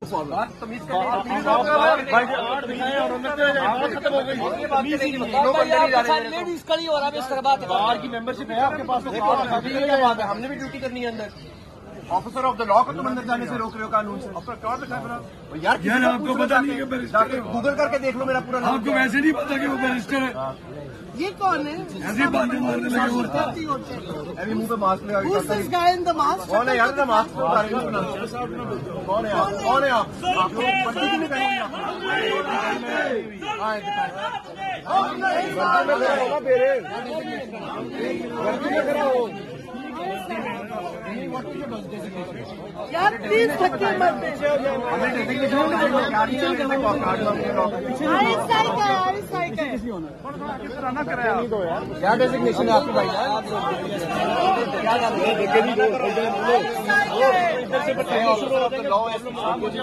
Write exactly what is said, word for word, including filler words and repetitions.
Ladies कड़ी और अब इस तरह बात बाहर की मेंबरशिप है आपके पास, हमने भी ड्यूटी करनी है अंदर। ऑफिसर ऑफ द लॉ को तुम अंदर जाने से रोक रहे हो कानून से। क्या लिखा है यार? यार आपको पता नहीं है बैरिस्टर, गूगल करके देख लो मेरा पूरा नाम। आपको वैसे नहीं पता कि वो बैरिस्टर है? ये कौन है? ऐसे बातें मारने लगे होता है। अभी मुंह पे मास्क लगा के कौन है यार? ना मास्क कौन है यार? कौन है आप? आपको पर्ची क्यों निकाली? यार प्लीज धक्के मत दे। क्या डेजिग्नेशन है आपकी भाई? क्या